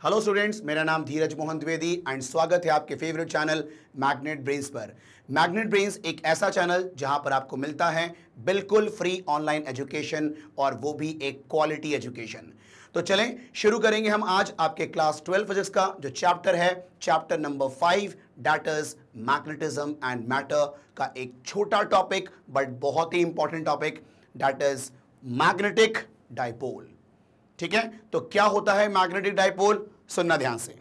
Hello students, मेरा नाम धीरज Mohan Dwivedi and स्वागत है आपके फेवरेट चैनल मैग्नेट ब्रेन्स पर। मैग्नेट ब्रेन्स एक ऐसा चैनल जहां पर आपको मिलता है बिल्कुल फ्री ऑनलाइन एजुकेशन और वो भी एक क्वालिटी एजुकेशन। तो चलें शुरू करेंगे हम आज आपके क्लास 12 फिजिक्स का जो चैप्टर है, chapter number 5 that is magnetism and matter का एक छोटा टॉपिक बट बहुत ही important topic that is magnetic dipole. ठीक है, तो क्या होता है मैग्नेटिक डाइपोल, सुनना ध्यान से।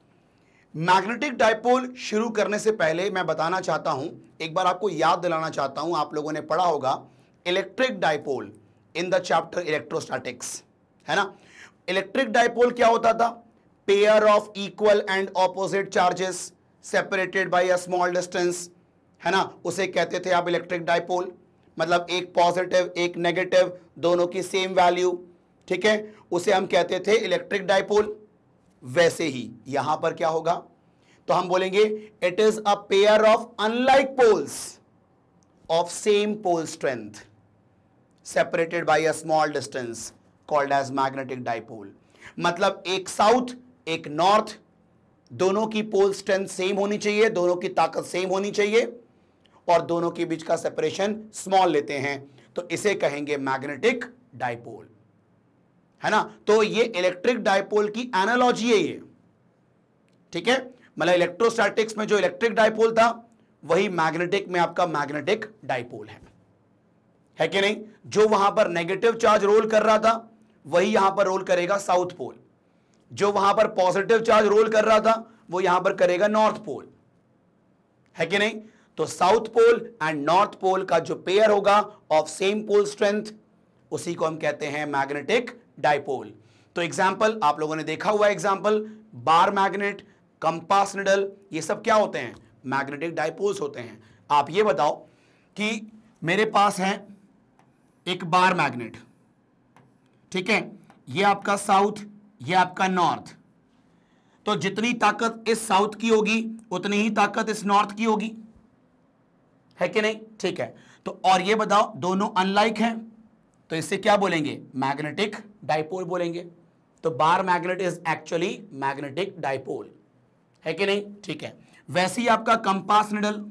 मैग्नेटिक डाइपोल शुरू करने से पहले मैं बताना चाहता हूं, एक बार आपको याद दिलाना चाहता हूं, आप लोगों ने पढ़ा होगा electric dipole in the chapter electrostatics, है ना। इलेक्ट्रिक डाइपोल क्या होता था? Pair of equal and opposite charges separated by a small distance, है ना, उसे कहते थे आप इलेक्ट्रिक डाइपोल। मतलब एक पॉजिटिव एक नेगेटिव दोनों की सेम वैल्यू, ठीक है, उसे हम कहते थे इलेक्ट्रिक डाइपोल। वैसे ही यहां पर क्या होगा, तो हम बोलेंगे it is a pair of unlike poles of same pole strength separated by a small distance called as magnetic dipole. मतलब एक साउथ एक नॉर्थ, दोनों की पोल स्ट्रेंथ सेम होनी चाहिए, दोनों की ताकत सेम होनी चाहिए और दोनों के बीच का सेपरेशन स्मॉल लेते हैं, तो इसे कहेंगे मैग्नेटिक डाइपोल, है ना। तो ये इलेक्ट्रिक डाइपोल की एनालॉजी है ये, ठीक है। मतलब इलेक्ट्रोस्टैटिक्स में जो इलेक्ट्रिक डाइपोल था वही मैग्नेटिक में आपका मैग्नेटिक डाइपोल है कि नहीं। जो वहां पर नेगेटिव चार्ज रोल कर रहा था वही यहां पर रोल करेगा साउथ पोल, जो वहां पर पॉजिटिव चार्ज रोल कर रहा था वो यहां पर करेगा नॉर्थ पोल, है कि नहीं। तो south pole and north pole का जो पेयर होगा ऑफ सेम पोल स्ट्रेंथ उसी को हम कहते हैं मैग्नेटिक डाइपोल। तो एग्जाम्पल आप लोगों ने देखा हुआ example, bar magnet, compass needle, ये सब क्या होते हैं? मैग्नेटिक डाइपोल्स होते हैं। आप ये बताओ कि मेरे पास है एक बार मैग्नेट, ठीक है, ये आपका साउथ ये आपका नॉर्थ, तो जितनी ताकत इस साउथ की होगी उतनी ही ताकत इस नॉर्थ की होगी, है कि नहीं। ठीक है, तो और ये बताओ दोनों अनलाइक हैं, तो इससे क्या बोलेंगे? मैग्नेटिक डाइपोल बोलेंगे। तो bar magnet is actually magnetic dipole, है कि नहीं। ठीक है, वैसे ही आपका कंपास निडल,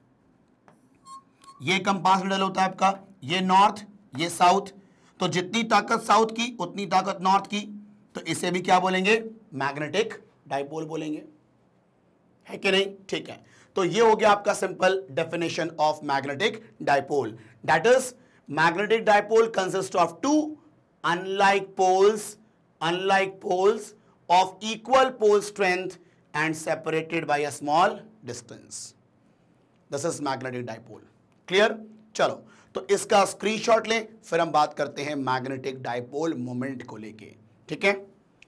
ये कंपास निडल होता है आपका, ये नॉर्थ ये साउथ, तो जितनी ताकत साउथ की उतनी ताकत नॉर्थ की, तो इसे भी क्या बोलेंगे? मैग्नेटिक डाइपोल बोलेंगे, है कि नहीं। ठीक है, तो ये हो गया आपका simple definition of magnetic dipole, that is magnetic dipole consists of two unlike poles of equal pole strength and separated by a small distance. This is magnetic dipole. Clear? चलो, तो इसका स्क्रीनशॉट लें, फिर हम बात करते हैं मैग्नेटिक डाइपोल मोमेंट को लेके, ठीक है।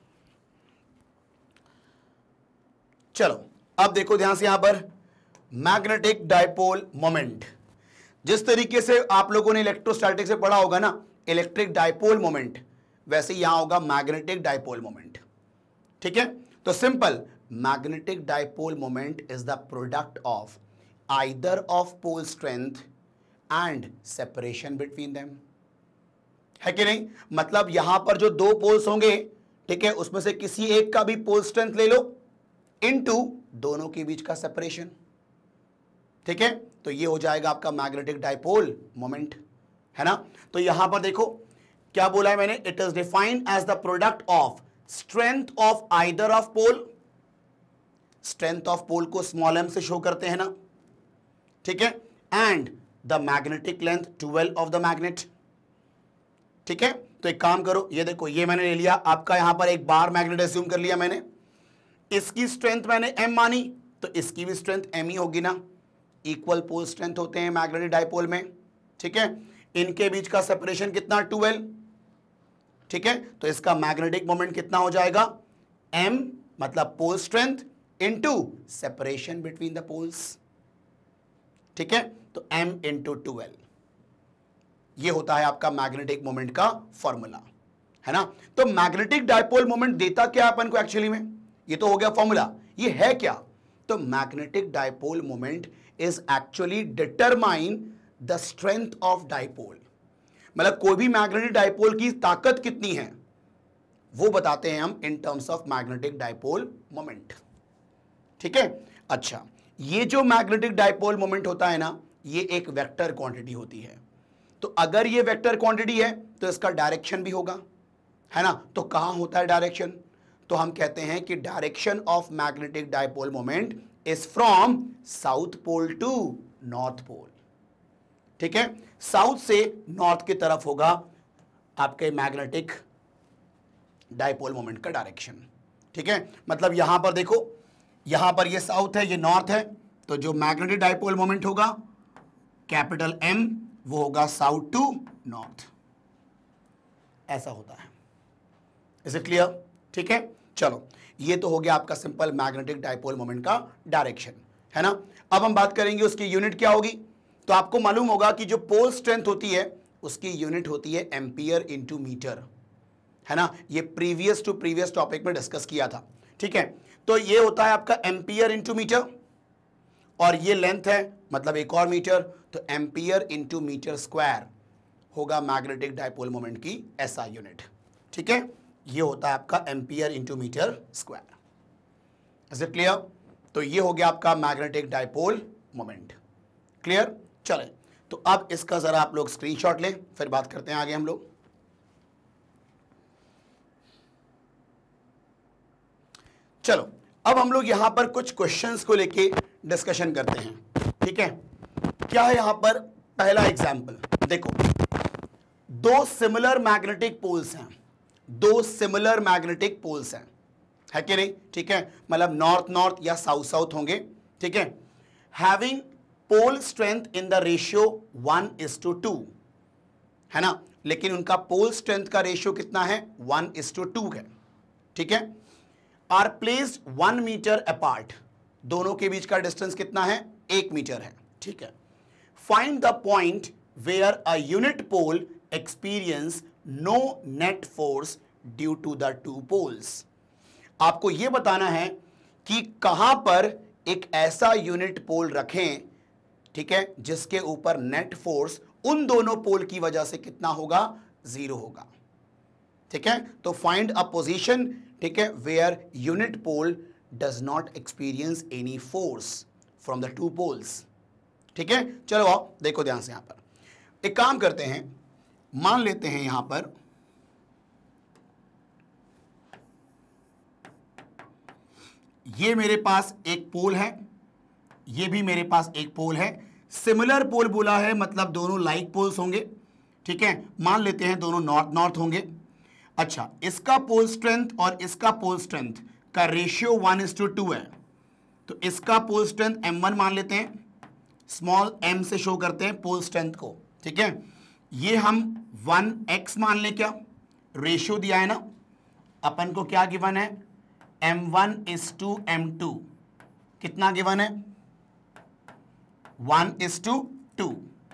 चलो अब देखो ध्यान से यहां पर मैग्नेटिक डाइपोल मोमेंट, जिस तरीके से आप लोगों ने इलेक्ट्रोस्टैटिक से पढ़ा होगा ना इलेक्ट्रिक डाइपोल मोमेंट, वैसे यहां होगा मैग्नेटिक डाइपोल मोमेंट, ठीक है। तो simple, magnetic dipole moment is the product of either of pole strength and separation between them, है कि नहीं। मतलब यहां पर जो दो पोल्स होंगे, ठीक है, उसमें से किसी एक का भी पोल स्ट्रेंथ ले लो इनटू दोनों के बीच का सेपरेशन, ठीक है, तो ये हो जाएगा आपका मैग्नेटिक डाइपोल मोमेंट, है ना। तो यहां पर देखो क्या बोला है मैंने, it is defined as the product of strength of either of pole, strength of pole को स्मॉल m से शो करते हैं ना, ठीक है, and the magnetic length 12 of the magnet, ठीक है। तो एक काम करो, ये देखो ये मैंने ले लिया आपका, यहां पर एक बार मैग्नेट एज्यूम कर लिया मैंने, इसकी स्ट्रेंथ मैंने m मानी, तो इसकी भी स्ट्रेंथ m ही होगी ना, इक्वल पोल स्ट्रेंथ होते हैं मैग्नेटिक डाइपोल में, ठीक है। इनके बीच का सेपरेशन कितना? 12, ठीक है। तो इसका मैग्नेटिक मोमेंट कितना हो जाएगा? m मतलब pole strength into separation between the poles, ठीक है। तो m इंटू 12, ये होता है आपका मैग्नेटिक मोमेंट का फॉर्मूला, है ना। तो मैग्नेटिक डाइपोल मोमेंट देता क्या अपन को एक्चुअली में, ये तो हो गया फॉर्मूला, ये है क्या? तो magnetic dipole moment is actually determine the strength of dipole। मतलब कोई भी मैग्नेटिक डाइपोल की ताकत कितनी है वो बताते हैं हम in terms of magnetic dipole moment. ठीक है, अच्छा, ये जो मैग्नेटिक डाइपोल मोमेंट होता है ना, ये एक वेक्टर क्वांटिटी होती है। तो अगर ये वेक्टर क्वांटिटी है तो इसका डायरेक्शन भी होगा, है ना। तो कहां होता है डायरेक्शन? तो हम कहते हैं कि direction of magnetic dipole moment is from south pole to north pole. ठीक है, साउथ से नॉर्थ की तरफ होगा आपके मैग्नेटिक डाइपोल मोमेंट का डायरेक्शन। ठीक है, मतलब यहां पर देखो, यहां पर ये साउथ है, ये नॉर्थ है, तो जो मैग्नेटिक डाइपोल मोमेंट होगा कैपिटल M, वो होगा साउथ टू नॉर्थ, ऐसा होता है। Is it clear? ठीक है, चलो, ये तो हो गया आपका सिंपल मैग्नेटिक डाइपोल मोमेंट का डायरेक्शन, है ना। अब हम बात करेंगे उसकी यूनिट क्या होगी। तो आपको मालूम होगा कि जो पोल स्ट्रेंथ होती है उसकी यूनिट होती है एम्पियर इंटू मीटर, है ना। ये प्रीवियस टू प्रीवियस टॉपिक में डिस्कस किया था। ठीक है, तो ये होता है आपका एम्पियर इंटू मीटर, और ये लेंथ है मतलब एक और मीटर, तो एम्पियर इंटू मीटर स्क्वायर होगा मैग्नेटिक डाइपोल मोमेंट की ऐसा यूनिट। ठीक है, ये होता है आपका ampere into metre square. Is it clear? तो ये हो गया आपका मैग्नेटिक डाइपोल मोमेंट। क्लियर? चले, तो अब इसका जरा आप लोग स्क्रीनशॉट लें, फिर बात करते हैं आगे हम लोग। चलो, अब हम लोग यहां पर कुछ क्वेश्चंस को लेके डिस्कशन करते हैं। ठीक है, क्या है यहां पर? पहला एग्जांपल देखो, दो सिमिलर मैग्नेटिक पोल्स हैं, दो सिमिलर मैग्नेटिक पोल्स हैं, है कि नहीं? ठीक है, मतलब नॉर्थ नॉर्थ या साउथ साउथ होंगे। ठीक है, having pole strength in the ratio 1:2, है ना, लेकिन उनका पोल स्ट्रेंथ का रेशियो कितना है? 1:2 है। ठीक है, आर प्लेस्ड 1 मीटर अपार्ट, दोनों के बीच का डिस्टेंस कितना है? 1 मीटर है। ठीक है, find the point where a unit pole experience no net force due to the two poles. आपको यह बताना है कि कहां पर एक ऐसा यूनिट पोल रखें, ठीक है, जिसके ऊपर नेट फोर्स उन दोनों पोल की वजह से कितना होगा? 0 होगा। ठीक है, तो फाइंड अ पोजीशन, ठीक है, where unit pole does not experience any force from the two poles. ठीक है, चलो आओ देखो ध्यान से। यहां पर एक काम करते हैं, मान लेते हैं यहां पर ये मेरे पास एक पोल है, ये भी मेरे पास एक पोल है। सिमिलर पोल बोला है मतलब दोनों लाइक पोल्स होंगे। ठीक है, मान लेते हैं दोनों नॉर्थ नॉर्थ होंगे। अच्छा, इसका पोल स्ट्रेंथ और इसका पोल स्ट्रेंथ का रेशियो 1:2 है, तो इसका पोल स्ट्रेंथ m1 मान लेते हैं, स्मॉल m से शो करते हैं पोल स्ट्रेंथ को। ठीक है, ये हम 1x मान लें, क्या रेशियो दिया है ना अपन को, क्या गिवन है? m1:m2, कितना गिवन है? 1:2।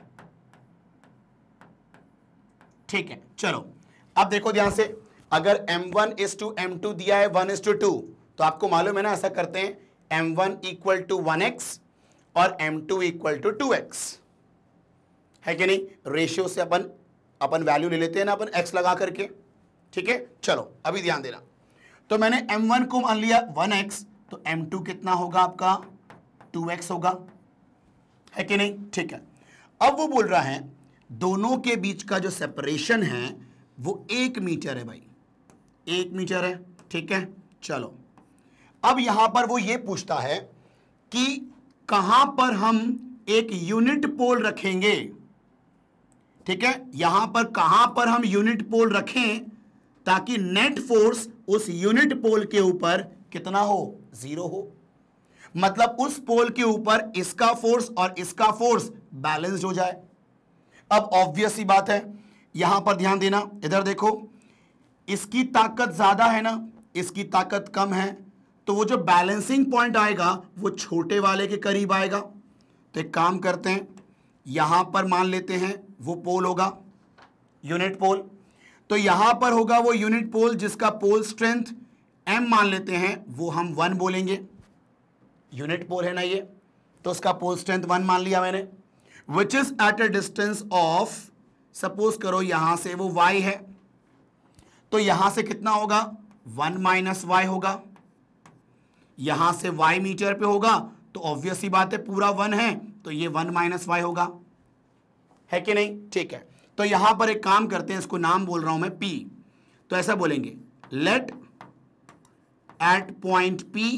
ठीक है, चलो अब देखो ध्यान से, अगर m1:m2 दिया है 1:2, तो आपको मालूम है ना, ऐसा करते हैं m1 = 1x और m2 = 2x, है कि नहीं? रेशियो से अपन वैल्यू ले लेते हैं ना अपन x लगा करके। ठीक है, चलो अभी ध्यान देना, तो मैंने m1 को मान लिया 1x, तो m2 कितना होगा आपका? 2x होगा, है कि नहीं? ठीक है, अब वो बोल रहा है दोनों के बीच का जो सेपरेशन है वो 1 मीटर है भाई, 1 मीटर है। ठीक है, चलो अब यहां पर वो ये पूछता है कि कहां पर हम एक यूनिट पोल रखेंगे। ठीक है, यहां पर कहां पर हम यूनिट पोल रखें ताकि नेट फोर्स उस यूनिट पोल के ऊपर कितना हो? 0 हो। मतलब उस पोल के ऊपर इसका फोर्स और इसका फोर्स बैलेंस्ड हो जाए। अब ऑब्वियस सी बात है, यहां पर ध्यान देना, इधर देखो, इसकी ताकत ज्यादा है ना, इसकी ताकत कम है, तो वो जो बैलेंसिंग पॉइंट आएगा वो छोटे वाले के करीब आएगा। तो एक काम करते हैं, यहां पर मान लेते हैं वो पोल होगा यूनिट पोल, तो यहां पर होगा वो यूनिट पोल जिसका पोल स्ट्रेंथ m मान लेते हैं, वो हम 1 बोलेंगे। यूनिट पोल है ना ये, तो उसका पोल स्ट्रेंथ 1 मान लिया मैंने, which is at a distance of, suppose करो यहां से वो y है, तो यहां से कितना होगा 1 माइनस वाई होगा, यहां से y मीटर पे होगा तो ऑब्वियस सी बात है पूरा 1 है तो ये 1 माइनस वाई होगा, है कि नहीं? ठीक है, तो यहां पर एक काम करते हैं, इसको नाम बोल रहा हूं मैं P, तो ऐसा बोलेंगे let at point P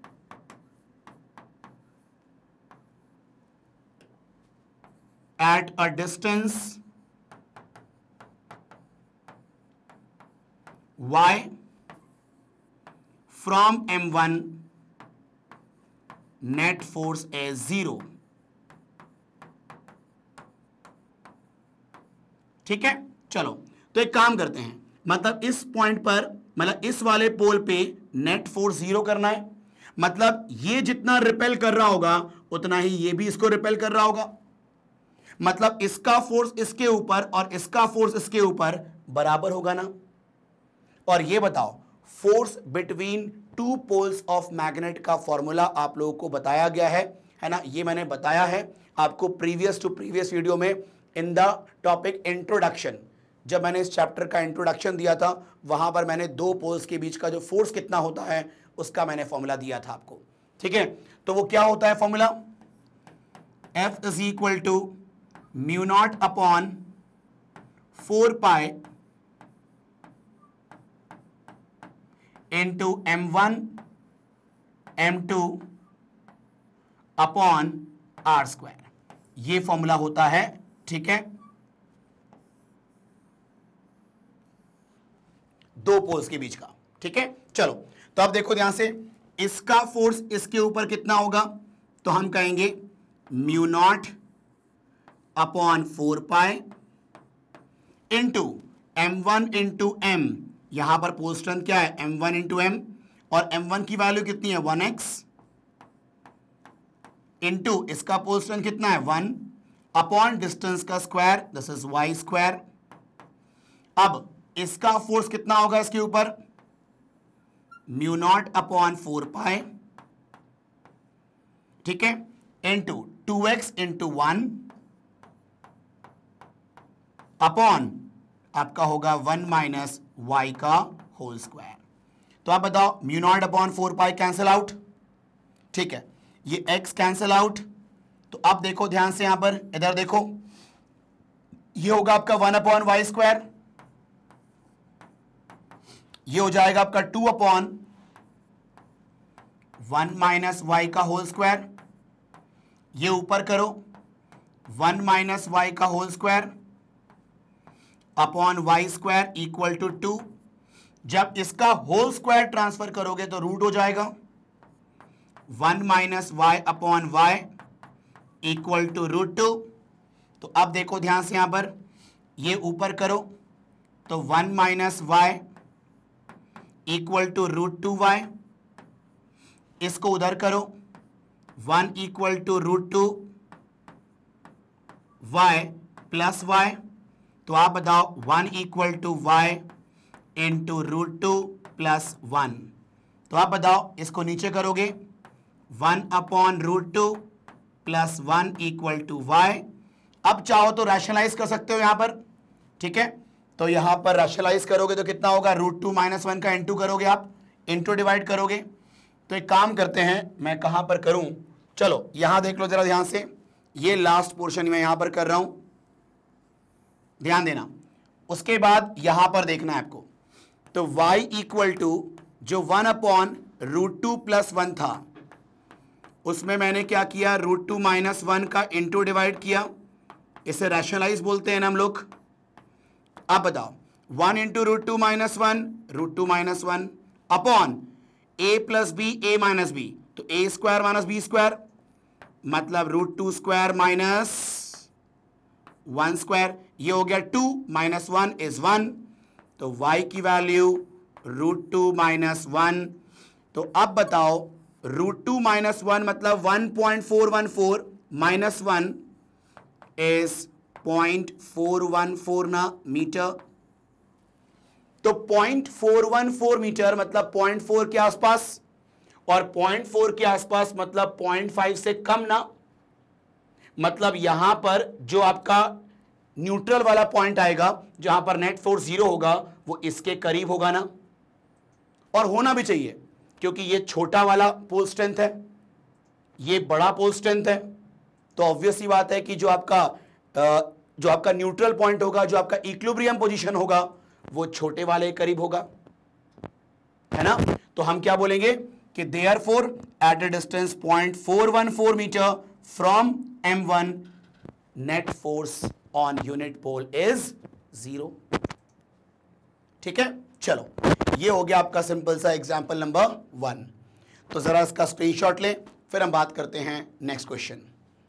at a distance y from M1 net force is 0। ठीक है, चलो तो एक काम करते हैं, मतलब इस पॉइंट पर, मतलब इस वाले पोल पे नेट फोर्स 0 करना है, मतलब ये जितना रिपेल कर रहा होगा उतना ही ये भी इसको रिपेल कर रहा होगा, मतलब इसका फोर्स इसके ऊपर और इसका फोर्स इसके ऊपर बराबर होगा ना। और ये बताओ force between two poles of magnet का फॉर्मूला आप लोगों को बताया गया है ना, ये मैंने बताया है आपको प्रीवियस टू प्रीवियस वीडियो में इन द टॉपिक इंट्रोडक्शन। जब मैंने इस चैप्टर का इंट्रोडक्शन दिया था वहां पर मैंने दो पोल्स के बीच का जो फोर्स कितना होता है उसका मैंने फॉर्मूला दिया था आपको। ठीक है, तो वो क्या होता है formula, F is equal to mu naught upon 4 pi into M1 M2 upon R square, ये फॉर्मूला होता है। ठीक है, दो पोल्स के बीच का। ठीक है, चलो तो अब देखो ध्यान से, इसका फोर्स इसके ऊपर कितना होगा, तो हम कहेंगे mu naught upon 4 pi into M1 into M, यहां पर पोल स्ट्रेंथ क्या है M1 इंटू M, और M1 की वैल्यू कितनी है 1x, इंटू इसका पोल स्ट्रेंथ कितना है 1 अपॉन डिस्टेंस का square, this is y square. अब इसका फोर्स कितना होगा इसके ऊपर, म्यू नॉट अपॉन 4 पाई, ठीक है, इंटू 2x इंटू 1 अपॉन आपका होगा 1 माइनस वाई का होल स्क्वायर। तो आप बताओ mu naught upon 4 pi cancel out, ठीक है, ये x कैंसिल आउट। तो अब देखो ध्यान से, यहां पर इधर देखो, ये होगा आपका 1 अपॉन वाई स्क्वायर, ये हो जाएगा आपका 2 अपॉन 1 माइनस वाई का होल स्क्वायर, ये ऊपर करो 1 माइनस वाई का whole square upon y square equal to 2। जब इसका होल स्क्वायर ट्रांसफर करोगे तो रूट हो जाएगा 1 minus y upon y equal to root 2। तो अब देखो ध्यान से, यहां पर ये ऊपर करो तो 1 minus y equal to root 2 y, इसको उधर करो 1 equal to root 2 y plus y. तो आप बताओ 1 equal to y into root 2 plus 1। तो आप बताओ इसको नीचे करोगे 1 upon root 2 plus 1 equal to y. अब चाहो तो रैशनलाइज कर सकते हो यहां पर, ठीक है, तो यहां पर रैशनलाइज करोगे तो कितना होगा, रूट 2 माइनस 1 का इंटू करोगे, आप इंटू डिवाइड करोगे। तो एक काम करते हैं, मैं कहां पर करूं, चलो यहां देख लो जरा ध्यान से, ये लास्ट पोर्शन में यहां पर कर रहा हूं, ध्यान देना। उसके बाद यहां पर देखना है आपको, तो y इक्वल टू जो 1 अपॉन रूट 2 प्लस 1 था उसमें मैंने क्या किया, रूट 2 माइनस 1 का इंटू डिवाइड किया, इसे रैशनलाइज बोलते हैं ना हम लोग। अब बताओ 1 into root 2 minus 1 root 2 minus 1 upon a plus b a minus b, तो a square minus b square मतलब रूट 2 स्क्वायर माइनस 1 स्क्वायर, ये हो गया 2 माइनस 1 इज 1, तो y की वैल्यू रूट 2 माइनस 1। तो अब बताओ रूट 2 माइनस 1 मतलब 1.414 माइनस 1 इज 0.414 ना मीटर, तो 0.414 मीटर मतलब 0.4 के आसपास, और 0.4 के आसपास मतलब 0.5 से कम ना, मतलब यहां पर जो आपका न्यूट्रल वाला पॉइंट आएगा जहां पर नेट फोर्स 0 होगा वो इसके करीब होगा ना, और होना भी चाहिए क्योंकि ये छोटा वाला पोल स्ट्रेंथ है, ये बड़ा पोल स्ट्रेंथ है। तो ऑब्वियस सी बात है कि जो आपका न्यूट्रल पॉइंट होगा, जो आपका इक्विलिब्रियम पोजीशन होगा, वो छोटे वाले के करीब होगा, है ना। तो हम क्या बोलेंगे कि therefore at a distance 0.414 metre from M1 net force on unit pole is 0। ठीक है, चलो ये हो गया आपका सिंपल सा एग्जांपल नंबर 1। तो जरा इसका स्क्रीनशॉट लें, फिर हम बात करते हैं नेक्स्ट क्वेश्चन।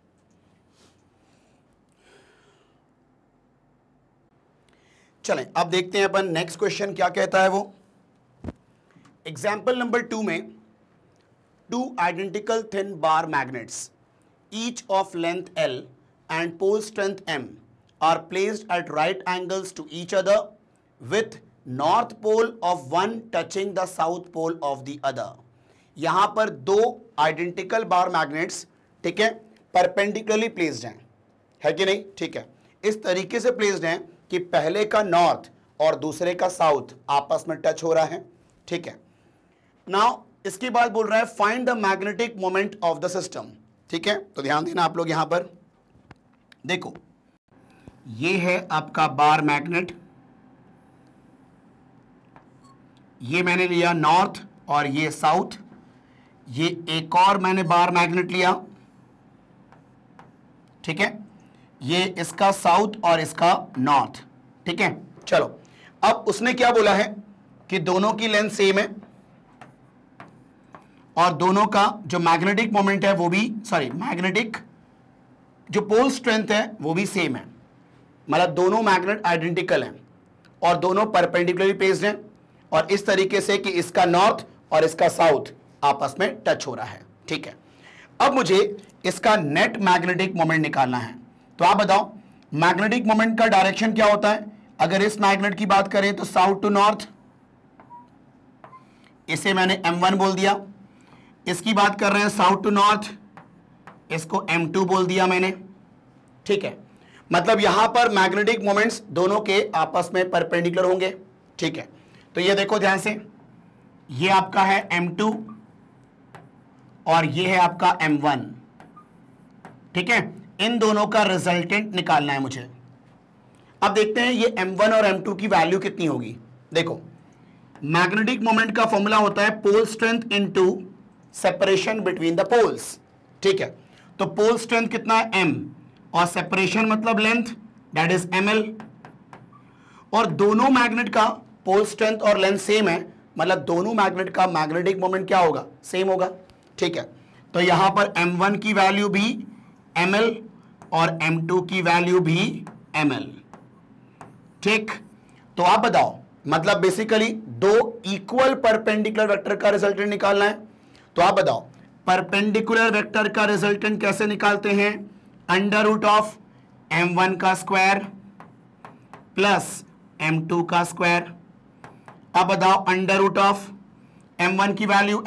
चलें अब देखते हैं अपन नेक्स्ट क्वेश्चन क्या कहता है। वो एग्जाम्पल नंबर 2 में 2 identical thin bar magnets each of length L and pole strength M are placed at right angles to each other with north pole of one touching the south pole of the other। यहां पर 2 identical bar magnets, ठीक है, perpendicularly placed हैं, है कि नहीं। ठीक है, इस तरीके से प्लेस्ड हैं कि पहले का नॉर्थ और दूसरे का साउथ आपस में टच हो रहा है। ठीक है, नाउ इसके बाद बोल रहा है find the magnetic moment of the system. ठीक है, तो ध्यान देना आप लोग, यहां पर देखो ये है आपका बार मैग्नेट, ये मैंने लिया नॉर्थ और ये साउथ, ये एक और मैंने बार मैग्नेट लिया, ठीक है, ये इसका साउथ और इसका नॉर्थ। ठीक है, चलो अब उसने क्या बोला है कि दोनों की लेंथ सेम है और दोनों का जो मैग्नेटिक मोमेंट है वो भी, मैग्नेटिक जो पोल स्ट्रेंथ है वो भी सेम है। मतलब दोनों मैग्नेट आइडेंटिकल हैं और दोनों परपेंडिकुलरली प्लेस्ड हैं, और इस तरीके से कि इसका नॉर्थ और इसका साउथ आपस में टच हो रहा है। ठीक है, अब मुझे इसका नेट मैग्नेटिक मोमेंट निकालना है। तो आप बताओ मैग्नेटिक मोमेंट का डायरेक्शन क्या होता है। अगर इस मैग्नेट की बात करें तो साउथ टू नॉर्थ, इसे मैंने M1 बोल दिया। इसकी बात कर रहे हैं साउथ टू नॉर्थ, इसको M2 बोल दिया मैंने। ठीक है, मतलब यहां पर मैग्नेटिक मोमेंट्स दोनों के आपस में परपेंडिकुलर होंगे। ठीक है, तो ये देखो ध्यान से, ये आपका है M2 और ये है आपका M1। ठीक है, इन दोनों का रिजल्टेंट निकालना है मुझे। अब देखते हैं ये M1 और M2 की वैल्यू कितनी होगी। देखो मैग्नेटिक मोमेंट का फॉर्मूला होता है pole strength into separation between the poles. ठीक है, तो पोल स्ट्रेंथ कितना है M और सेपरेशन मतलब लेंथ, दैट इज ML, और दोनों मैग्नेट का पोल स्ट्रेंथ और लेंथ सेम है, मतलब दोनों मैग्नेट का मैग्नेटिक मोमेंट क्या होगा, सेम होगा। ठीक है, तो यहां पर M1 की वैल्यू भी ML और M2 की वैल्यू भी ML। ठीक, तो आप बताओ, मतलब बेसिकली 2 इक्वल परपेंडिकुलर वेक्टर का रिजल्टेंट निकालना है। तो आप बताओ परपेंडिकुलर वेक्टर का रिजल्टेंट कैसे निकालते हैं, अंडर रूट ऑफ M1 का स्क्वायर प्लस M2 का स्क्वायर। अब बताओ अंडर रूट ऑफ M1 की value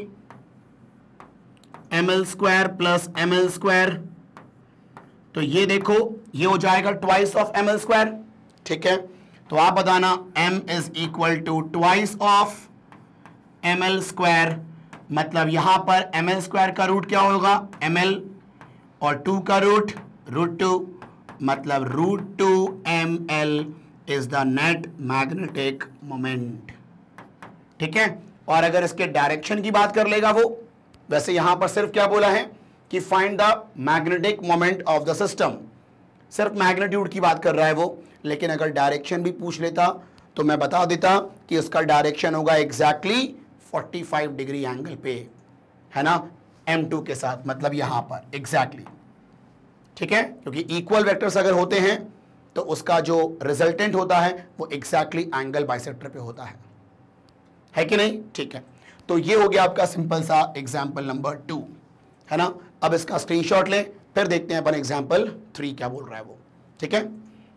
ML square plus ML square, तो ये देखो ये हो जाएगा ट्वाइस ऑफ ML स्क्वायर। ठीक है, तो आप बताना M is equal to twice of ML square, मतलब यहां पर ML स्क्वायर का रूट क्या होगा ML और 2 का रूट √2, मतलब √2 ML is the net magnetic moment. ठीक है, और अगर इसके डायरेक्शन की बात कर लेगा वो, वैसे यहां पर सिर्फ क्या बोला है कि find the magnetic moment of the system, सिर्फ मैग्नीट्यूड की बात कर रहा है वो, लेकिन अगर डायरेक्शन भी पूछ लेता तो मैं बता देता कि उसका डायरेक्शन होगा एग्जैक्टली 45 डिग्री एंगल पे, है ना, M2 के साथ, मतलब यहां पर एग्जैक्टली। ठीक है, क्योंकि इक्वल वेक्टर्स अगर होते हैं तो उसका जो रिजल्टेंट होता है वो एग्जैक्टली एंगल बाइसेक्टर पे होता है कि नहीं। ठीक है, तो ये हो गया आपका सिंपल सा एग्जाम्पल नंबर 2, है ना। अब इसका स्क्रीनशॉट लें, फिर देखते हैं अपन एग्जाम्पल 3 क्या बोल रहा है वो। ठीक है,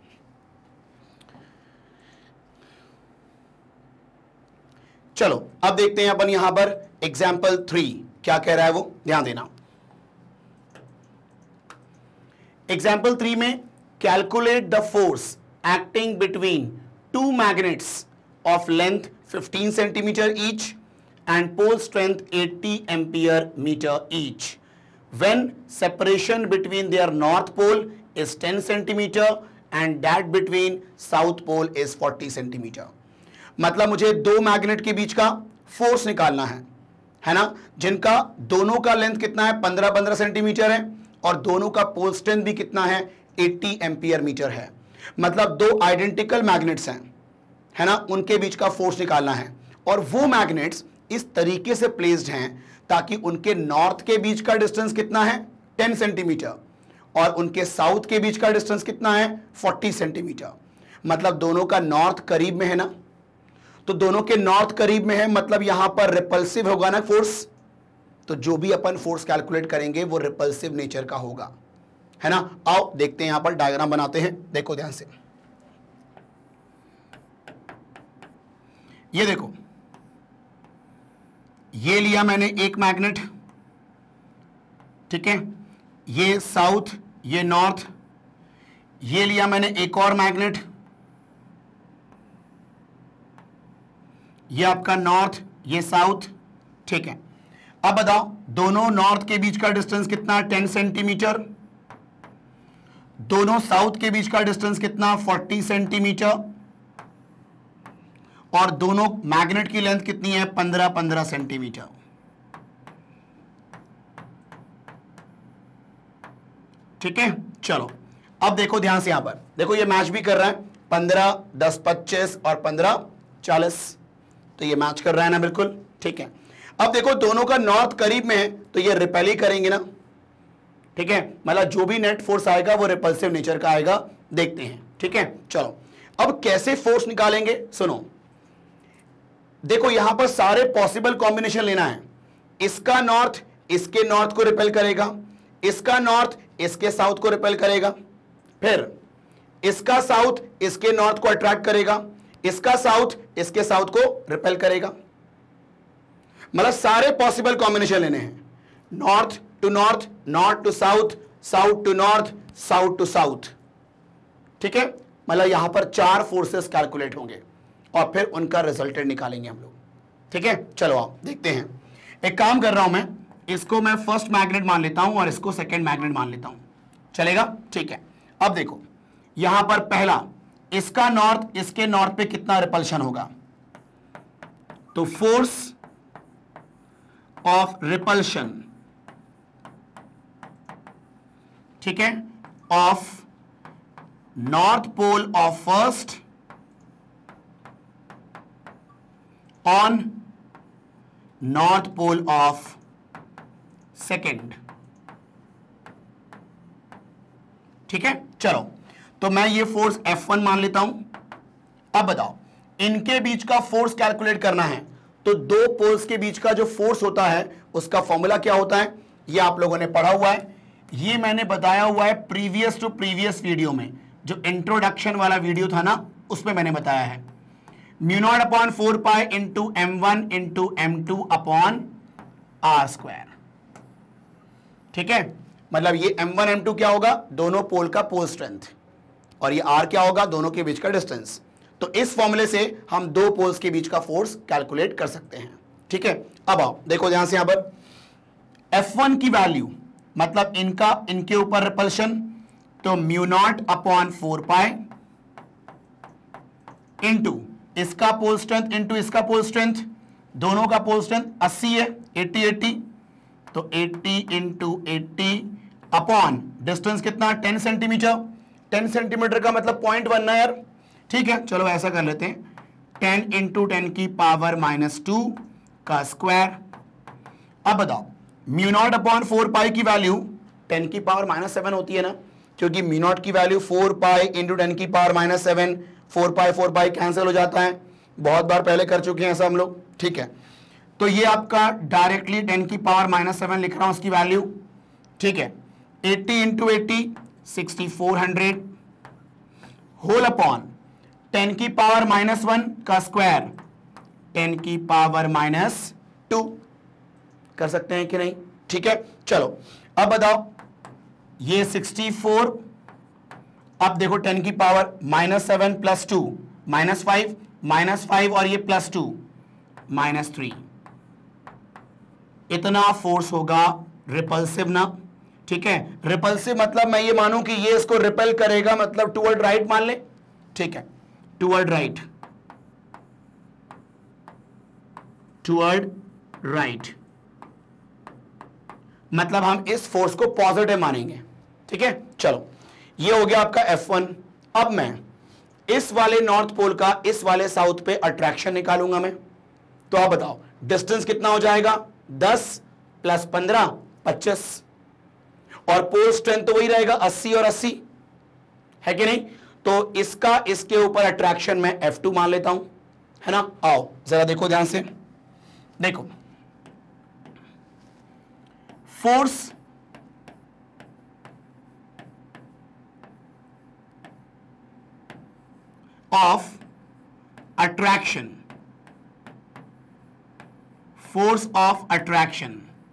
चलो अब देखते हैं अपन यहां पर एग्जाम्पल 3 क्या कह रहा है वो, ध्यान देना। एग्जाम्पल 3 में calculate the force acting between 2 magnets of length 15 centimeter each and pole strength 80 ampere meter each. When separation between their north pole is 10 centimeter and that between south pole is 40 centimeter. मतलब मुझे दो magnet के बीच का force निकालना है ना, जिनका दोनों का लेंथ कितना है 15-15 सेंटीमीटर है और दोनों का पोल स्ट्रेंथ भी कितना है 80 एम्पियर मीटर है. मतलब दो आइडेंटिकल मैग्नेट्स हैं, है ना, उनके बीच का फोर्स निकालना है. और वो मैग्नेट्स इस तरीके से प्लेस्ड हैं ताकि उनके नॉर्थ के बीच का डिस्टेंस कितना है 10 सेंटीमीटर और उनके साउथ के बीच का डिस्टेंस कितना है 40 सेंटीमीटर. मतलब दोनों का नॉर्थ करीब में है ना, तो दोनों के नॉर्थ करीब में है, मतलब यहां पर रिपल्सिव होगा ना फोर्स. तो जो भी अपन फोर्स कैलकुलेट करेंगे वो रिपल्सिव नेचर का होगा, है ना. आओ देखते हैं, यहां पर डायग्राम बनाते हैं. देखो ध्यान से, ये देखो, ये लिया मैंने एक मैग्नेट, ठीक है, ये साउथ ये नॉर्थ. ये लिया मैंने एक और मैग्नेट, ये आपका नॉर्थ ये साउथ, ठीक है. अब बताओ दोनों नॉर्थ के बीच का डिस्टेंस कितना 10 सेंटीमीटर, दोनों साउथ के बीच का डिस्टेंस कितना 40 सेंटीमीटर और दोनों मैग्नेट की लेंथ कितनी है 15-15 सेंटीमीटर. ठीक है, चलो अब देखो ध्यान से, यहां पर देखो ये मैच भी कर रहा है 15, 10, 25 और 15, 40. तो ये मैच कर रहा है ना, बिल्कुल ठीक है. अब देखो दोनों का नॉर्थ करीब में है तो ये रिपेल ही करेंगे ना, ठीक है. मतलब जो भी नेट फोर्स आएगा वो रिपल्सिव नेचर का आएगा. देखते हैं, ठीक है. चलो अब कैसे फोर्स निकालेंगे, सुनो. देखो यहां पर सारे पॉसिबल कॉम्बिनेशन लेना है. इसका नॉर्थ इसके नॉर्थ को रिपेल करेगा, इसका नॉर्थ इसके साउथ को रिपेल करेगा, फिर इसका साउथ इसके नॉर्थ को अट्रैक्ट करेगा, इसका साउथ इसके साउथ को रिपेल करेगा. मतलब सारे पॉसिबल कॉम्बिनेशन लेने हैं. North to north, north to south, south to north, south to south. ठीक है, मतलब यहां पर 4 फोर्सेस कैलकुलेट होंगे और फिर उनका रिजल्टेंट निकालेंगे हम लोग. ठीक है, चलो आप देखते हैं. एक काम कर रहा हूं इसको मैं फर्स्ट मैग्नेट मान लेता हूं और इसको सेकंड मैग्नेट मान लेता हूं. चलेगा, ठीक है. अब देखो यहां पर पहला, इसका नॉर्थ इसके नॉर्थ पे कितना रिपल्शन होगा, तो फोर्स ऑफ रिपल्शन, ठीक है, of north pole of first on north pole of second. ठीक है, चलो तो मैं ये फोर्स F1 मान लेता हूं. अब बताओ इनके बीच का फोर्स कैलकुलेट करना है तो दो पोल्स के बीच का जो फोर्स होता है उसका फॉर्मूला क्या होता है, ये आप लोगों ने पढ़ा हुआ है. ये मैंने बताया हुआ है प्रीवियस टू प्रीवियस वीडियो में, जो इंट्रोडक्शन वाला वीडियो था ना उसमें मैंने बताया है. Mu naught upon 4 pi into M1 into M2 upon R square. ठीक है, मतलब ये M1 M2 क्या होगा, दोनों पोल का पोल स्ट्रेंथ, और ये R क्या होगा, दोनों के बीच का डिस्टेंस. तो इस फॉर्मूले से हम दो पोल्स के बीच का फोर्स कैलकुलेट कर सकते हैं. ठीक है, अब आओ देखो ध्यान से, यहां पर F1 की वैल्यू मतलब इनके ऊपर रिपल्शन, तो mu naught upon 4 pi into इसका पोल स्ट्रेंथ इंटू इसका पोल स्ट्रेंथ, दोनों का पोल स्ट्रेंथ 80 है, 80 तो 80 इंटू 80 अपॉन डिस्टेंस कितना 10 सेंटीमीटर. 10 सेंटीमीटर का मतलब 0.1 ना यार. ठीक है, चलो ऐसा कर लेते हैं, 10 इंटू 10 की पावर -2 का स्क्वायर. अब बताओ म्यू नॉट अपॉन 4 पाई की वैल्यू 10 की पावर -7 होती है ना, क्योंकि म्यू नॉट की वैल्यू 4 पाई इंटू 10 की पावर -7, 4 पाई कैंसिल हो जाता है. बहुत बार पहले कर चुके हैं ऐसा हम लोग. ठीक है, तो ये आपका डायरेक्टली 10 की पावर -7 लिख रहा हूं उसकी वैल्यू. ठीक है, 80 इंटू 80 6400 होल अपॉन 10 की पावर -1 का स्क्वायर 10 की पावर -2. कर सकते हैं कि नहीं. ठीक है, चलो अब बताओ ये 64, अब देखो 10 की पावर -7 + 2 -5 -5 और ये +2 -3, इतना फोर्स होगा रिपल्सिव ना। ठीक है, रिपल्सिव मतलब मैं ये मानूं कि ये इसको रिपेल करेगा, मतलब टुवर्ड राइट मान ले। ठीक है, टुवर्ड राइट, टुवर्ड राइट, मतलब हम इस फोर्स को पॉजिटिव मानेंगे। ठीक है, चलो ये हो गया आपका F1। अब मैं इस वाले नॉर्थ पोल का इस वाले साउथ पे अट्रैक्शन निकालूंगा मैं। तो आप बताओ डिस्टेंस कितना हो जाएगा, 10 + 15 25, और पोल स्ट्रेंथ तो वही रहेगा 80 और 80, है कि नहीं। तो इसका इसके ऊपर अट्रैक्शन मैं F2 मान लेता हूं, है ना। आओ जरा देखो ध्यान से, देखो force of attraction, force of attraction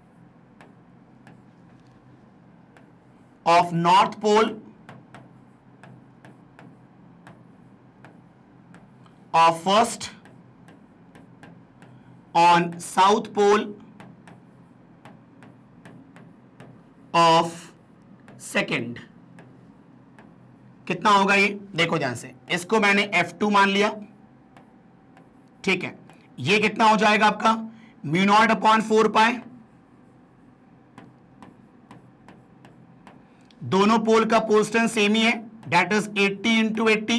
of north pole of first on south pole of second, कितना होगा ये देखो ध्यान से। इसको मैंने F2 मान लिया, ठीक है। ये कितना हो जाएगा आपका μ0/4π, दोनों पोल का पोल स्ट्रेंथ सेम ही है, that is 80 × 80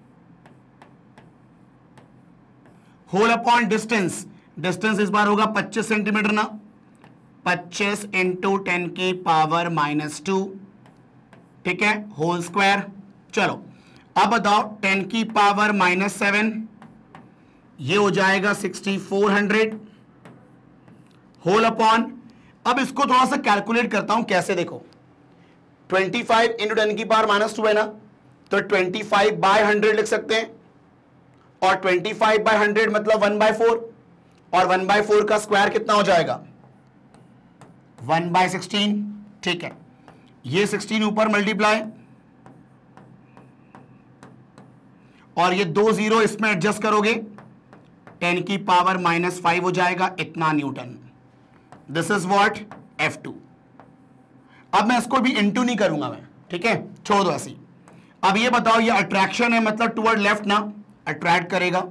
whole upon distance. Distance इस बार होगा 25 सेंटीमीटर ना, 25 × 10⁻², ठीक है, होल स्क्वायर। चलो अब बताओ 10⁻⁻7, ये हो जाएगा 6400 होल अपॉन। अब इसको थोड़ा सा कैलकुलेट करता हूं, कैसे देखो 25 × 10⁻² है ना, तो 25/100 लिख सकते हैं, और 25/100 मतलब 1/4, और 1/4 का स्क्वायर कितना हो जाएगा 1/16, ठीक है। ये 16 ऊपर मल्टीप्लाई, और ये 2 0 इसमें एडजस्ट करोगे 10⁻⁻5 हो जाएगा, इतना Newton. This is what F2। अब मैं इसको भी इंटू नहीं करूंगा मैं, ठीक है, छोड़ दो ऐसी। अब ये बताओ ये अट्रैक्शन है, मतलब टुवर्ड लेफ्ट ना, अट्रैक्ट करेगा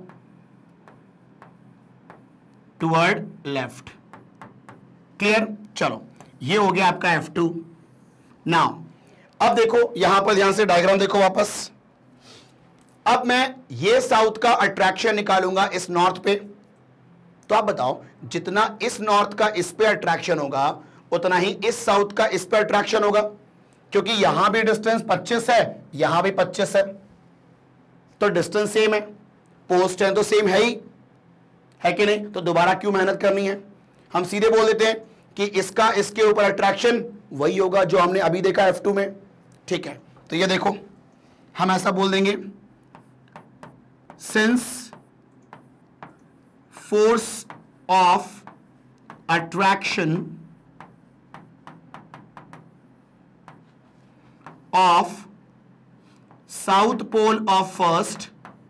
टुवर्ड लेफ्ट, क्लियर। चलो ये हो गया आपका F2। नाउ अब देखो यहां पर ध्यान से डायग्राम देखो वापस। अब मैं ये साउथ का अट्रैक्शन निकालूंगा इस नॉर्थ पे, तो आप बताओ जितना इस नॉर्थ का इस पे अट्रैक्शन होगा उतना ही इस साउथ का इस पे अट्रैक्शन होगा, क्योंकि यहां भी डिस्टेंस 25 है, यहां भी 25 है, तो डिस्टेंस सेम है, पोल स्ट्रेंथ तो सेम है ही, है कि नहीं। तो दोबारा क्यों मेहनत करनी है, हम सीधे बोल देते हैं कि इसका इसके ऊपर अट्रैक्शन वही होगा जो हमने अभी देखा F2 में, ठीक है। तो ये देखो हम ऐसा बोल देंगे, since force of attraction of south pole of first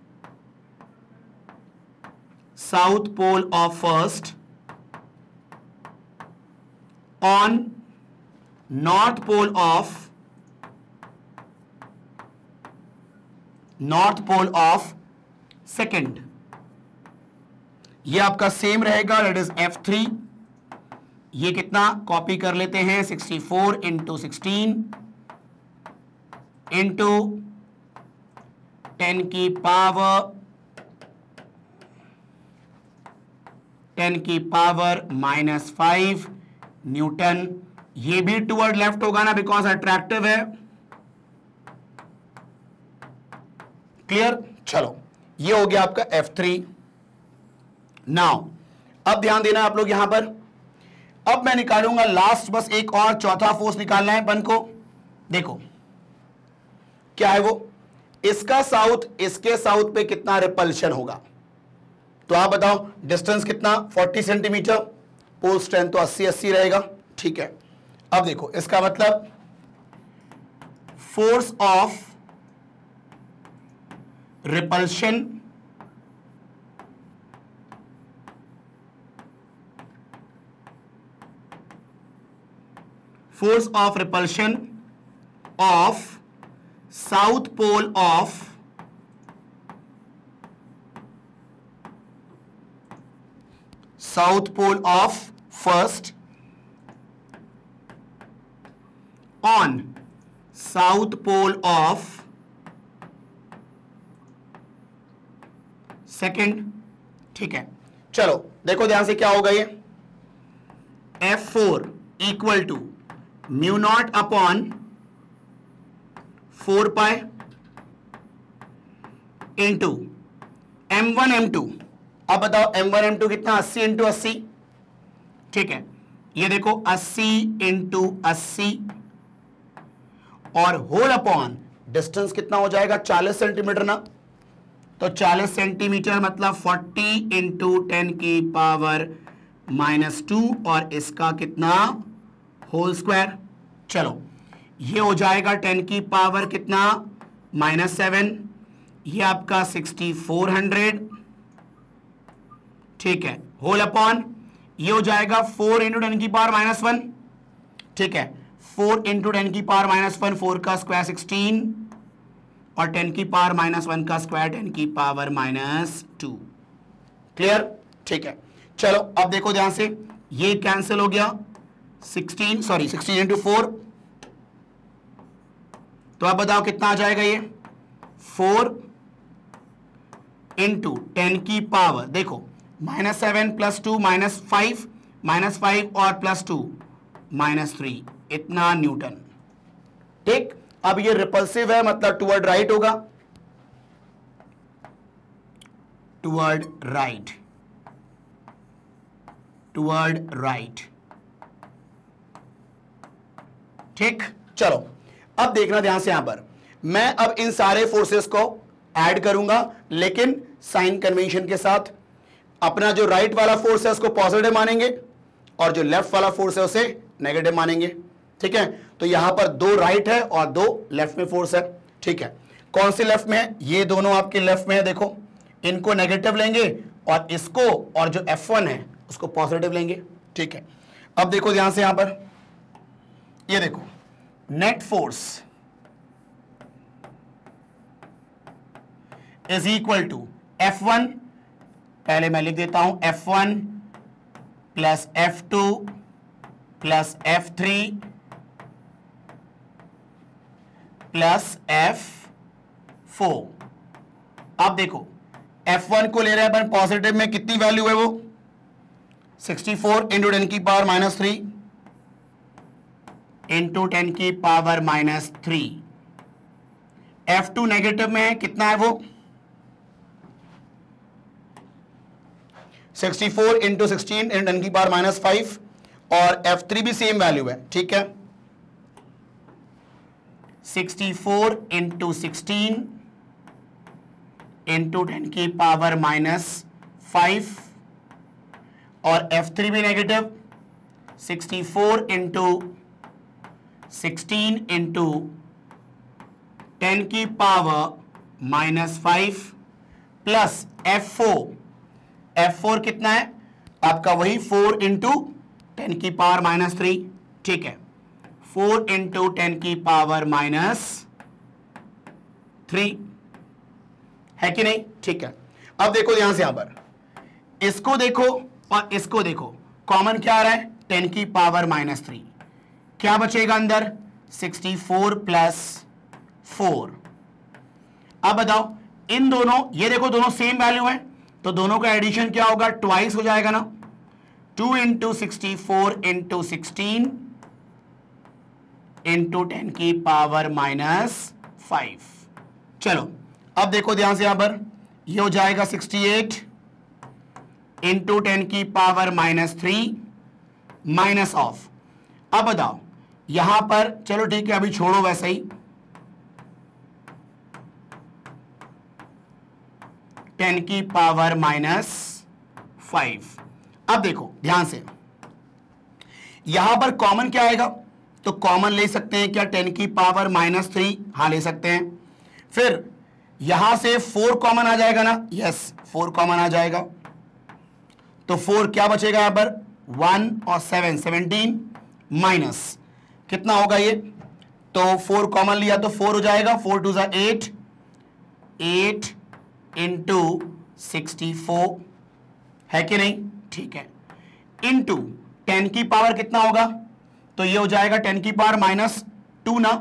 on north pole of second, ये आपका सेम रहेगा, दैट इज F3। ये कितना कॉपी कर लेते हैं 64 × 16 इंटू 10⁻⁻5 न्यूटन। ये भी टुवर्ड लेफ्ट होगा ना, बिकॉज अट्रैक्टिव है, क्लियर। चलो ये हो गया आपका F3। नाउ अब ध्यान देना आप लोग यहां पर, अब मैं निकालूंगा लास्ट, बस एक और चौथा फोर्स निकालना है अपन को। देखो क्या है वो, इसका साउथ इसके साउथ पे कितना रिपल्शन होगा, तो आप बताओ डिस्टेंस कितना 40 सेंटीमीटर, पोल स्ट्रेंथ तो 80 रहेगा, ठीक है। अब देखो इसका मतलब force of repulsion force of repulsion of south pole of first on south pole of second. ठीक है, चलो देखो ध्यान से क्या होगा ये, F4 equal to mu naught upon 4 pi into M1 M2। अब बताओ M1 M2 कितना, 80 इंटू 80। ठीक है, ये देखो 80 इंटू 80 और होल अपॉन डिस्टेंस कितना हो जाएगा, 40 सेंटीमीटर ना, तो 40 सेंटीमीटर मतलब 40 इंटू 10 की पावर -2 और इसका कितना, होल स्क्वायर। चलो ये हो जाएगा 10 की पावर कितना, -7, ये आपका 6400। ठीक है, होल अपॉन ये हो जाएगा 4 इंटू 10 की पावर -1। ठीक है, 4 इंटू 10 की पावर -1, 4 का स्क्वायर 16 और 10 की पावर -1 का स्क्वायर 10 की पावर -2। क्लियर? ठीक है, चलो अब देखो ध्यान से, ये कैंसिल हो गया, 16 इंटू 4, तो अब बताओ कितना आ जाएगा ये, 4 इंटू 10 की पावर, देखो -7 + 2 -5, -5 और +2 -3, इतना न्यूटन। ठीक, अब ये रिपल्सिव है मतलब टुवर्ड राइट होगा, टुवर्ड राइट। ठीक, चलो अब देखना ध्यान से, यहां पर मैं अब इन सारे फोर्सेस को ऐड करूंगा, लेकिन साइन कन्वेंशन के साथ। अपना जो राइट वाला फोर्स है उसको पॉजिटिव मानेंगे और जो लेफ्ट वाला फोर्स है उसे नेगेटिव मानेंगे। ठीक है, तो यहां पर 2 राइट है और 2 लेफ्ट में फोर्स है। ठीक है, कौन से लेफ्ट में है, ये दोनों आपके लेफ्ट में है, देखो इनको नेगेटिव लेंगे और इसको और जो F1 है उसको पॉजिटिव लेंगे। ठीक है, अब देखो ध्यान से, यहां पर ये देखो net force is equal to F1, पहले मैं लिख देता हूं, F1 plus F2 plus F3 plus F4। अब देखो F1 को ले रहे हैं अपन पॉजिटिव में, कितनी वैल्यू है वो, 64 इंटू 10 की पावर -3 इंटू 10 की पावर -3। F2 नेगेटिव में है, कितना है वो, 64 इंटू 16 इंटू 10 की पावर -5 और F3 भी सेम वैल्यू है। ठीक है, 64 इंटू 16 इंटू 10 की पावर -5 और F3 भी नेगेटिव, 64 इंटू 16 इंटू 10 की पावर -5 प्लस F4 कितना है आपका, वही 4 इंटू 10 की पावर -3। ठीक है, 4 इंटू 10 की पावर -3 है कि नहीं। ठीक है, अब देखो यहां से, यहां पर इसको देखो और इसको देखो, कॉमन क्या आ रहा है, 10 की पावर -3, क्या बचेगा अंदर, 64 प्लस 4। अब बताओ इन दोनों, ये देखो दोनों सेम वैल्यू है, तो दोनों का एडिशन क्या होगा, ट्वाइस हो जाएगा ना, 2 इंटू 64 इंटू 16 इंटू 10 की पावर -5। चलो अब देखो ध्यान से, यहां पर ये हो जाएगा 68 इंटू 10 की पावर -3 माइनस ऑफ। अब बताओ यहां पर, चलो ठीक है अभी छोड़ो वैसे ही, 10 की पावर -5। अब देखो ध्यान से, यहां पर कॉमन क्या आएगा, तो कॉमन ले सकते हैं क्या, 10 की पावर -3, हाँ ले सकते हैं। फिर यहां से 4 कॉमन आ जाएगा ना, यस 4 कॉमन आ जाएगा, तो 4 क्या बचेगा यहां पर, 1 और 7 17 माइनस कितना होगा ये, तो 4 कॉमन लिया तो 4 हो जाएगा, 4 2 8, 8 इंटू 64 है कि नहीं, ठीक है, इंटू 10 की पावर कितना होगा, तो ये हो जाएगा 10 की पावर -2 ना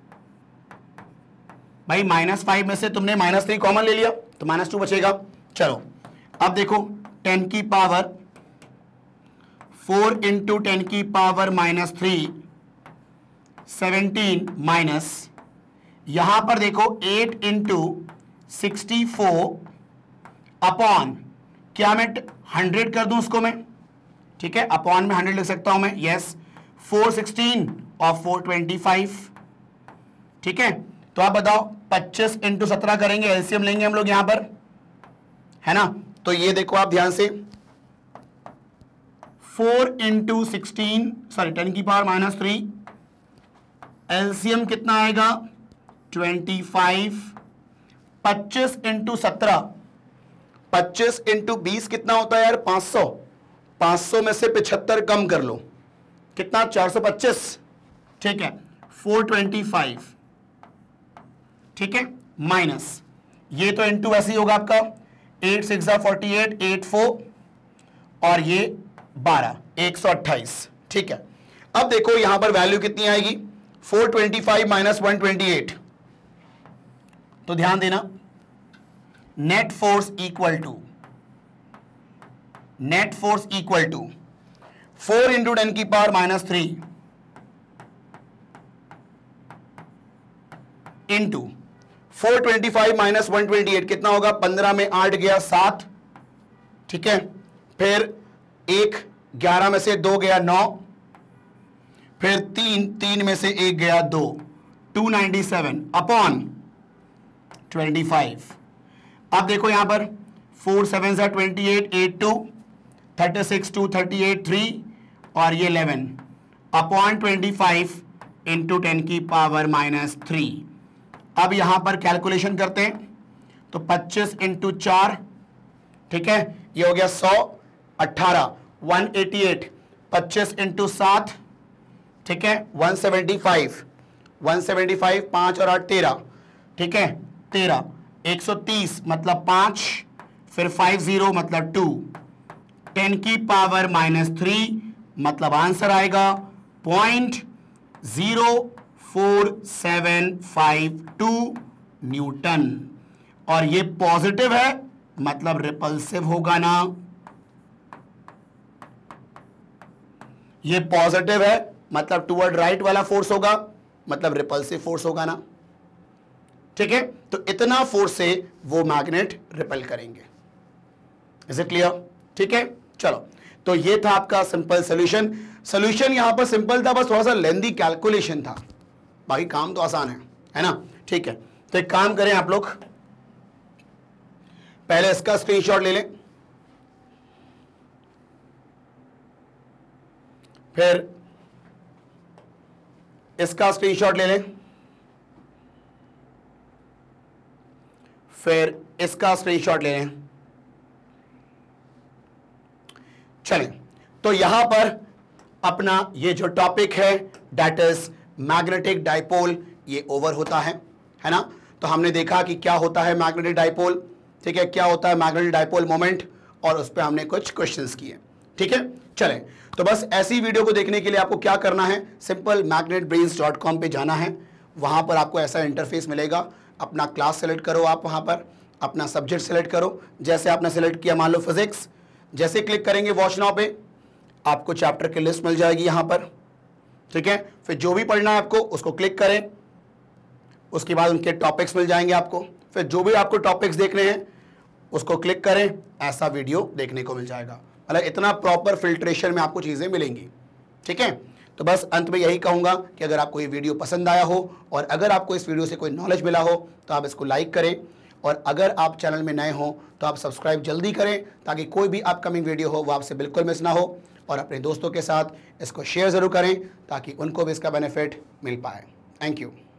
भाई, -5 में से तुमने -3 कॉमन ले लिया तो -2 बचेगा। चलो अब देखो 10 की पावर 4 इंटू 10 की पावर -3 17 माइनस यहां पर देखो 8 इंटू 64 अपॉन, क्या मैं 100 कर दूं उसको मैं, ठीक है, अपॉन में 100 लिख सकता हूं मैं, यस, 416 और 425, ठीक है। तो आप बताओ 25 इंटू 17 करेंगे, एलसीएम लेंगे हम लोग यहां पर, है ना। तो ये देखो आप ध्यान से 4 इंटू 16 सॉरी 10 की पावर -3, एलसीएम कितना आएगा 25, 25 इंटू 17, 25 इंटू 20 कितना होता है यार 500, 500 में से 75 कम कर लो, कितना 425, ठीक है, 425, ठीक है, माइनस ये तो इंटू वैसे ही होगा आपका 8 6 48, 8 4 और ये 12 128, ठीक है। अब देखो यहां पर वैल्यू कितनी आएगी 425 माइनस 128, तो ध्यान देना net force equal to 4 into 10 की पावर -3 इंटू 425 माइनस 128 कितना होगा, 15 में 8 गया 7, ठीक है, फिर 1 11 में से 2 गया 9, फिर 3 में से 1 गया 2, 297 अपॉन 25। अब देखो यहां पर 4 7 28, 8 2 36 2 38 3 और ये 11 अपॉन 25 इंटू 10 की पावर -3। अब यहां पर कैलकुलेशन करते हैं तो 25 इंटू 4, ठीक है, ये हो गया 100, 18 188, 25 इंटू 7, ठीक है, 175, 5 और 8 13, ठीक है, 13, 130 मतलब 5, फिर 50 मतलब 2, 10 की पावर -3 मतलब आंसर आएगा 0.04752 न्यूटन, और ये पॉजिटिव है मतलब रिपल्सिव होगा ना, ये पॉजिटिव है मतलब टुवर्ड राइट वाला फोर्स होगा, मतलब रिपल्सिव फोर्स होगा ना, ठीक है। तो इतना फोर्स से वो मैग्नेट रिपेल करेंगे। इज इट क्लियर, ठीक है। चलो तो ये था आपका सिंपल सॉल्यूशन यहां पर सिंपल था, बस थोड़ा सा लेंदी कैलकुलेशन था, बाकी काम तो आसान है ना, ठीक है। तो एक काम करें आप लोग, पहले इसका स्क्रीनशॉट ले लें, फिर इसका स्क्रीनशॉट ले लें, फिर इसका स्क्रीनशॉट ले लें। चलें, तो यहां पर अपना ये जो टॉपिक है दैट इज मैग्नेटिक डाइपोल, ये ओवर होता है ना। तो हमने देखा कि क्या होता है मैग्नेटिक डाइपोल, ठीक है, क्या होता है मैग्नेटिक डाइपोल मोमेंट, और उस पर हमने कुछ क्वेश्चंस किए, ठीक है। चलें, तो बस ऐसी वीडियो को देखने के लिए आपको क्या करना है, सिंपल magnetbrains.com पे जाना है, वहां पर आपको ऐसा इंटरफेस मिलेगा, अपना क्लास सेलेक्ट करो, आप वहां पर अपना सब्जेक्ट सेलेक्ट करो, जैसे आपने सेलेक्ट किया मान लो फिजिक्स, जैसे क्लिक करेंगे वॉच नाउ पे आपको चैप्टर की लिस्ट मिल जाएगी यहां पर, ठीक है। फिर जो भी पढ़ना है आपको उसको क्लिक करें, उसके बाद उनके टॉपिक्स मिल जाएंगे आपको, फिर जो भी आपको टॉपिक्स देखने हैं उसको क्लिक करें, ऐसा वीडियो देखने को मिल जाएगा, मतलब इतना प्रॉपर फिल्ट्रेशन में आपको चीज़ें मिलेंगी, ठीक है। तो बस अंत में यही कहूँगा कि अगर आपको ये वीडियो पसंद आया हो और अगर आपको इस वीडियो से कोई नॉलेज मिला हो तो आप इसको लाइक करें, और अगर आप चैनल में नए हो तो आप सब्सक्राइब जल्दी करें ताकि कोई भी अपकमिंग वीडियो हो वो आपसे बिल्कुल मिस ना हो, और अपने दोस्तों के साथ इसको शेयर ज़रूर करें ताकि उनको भी इसका बेनिफिट मिल पाए। Thank you.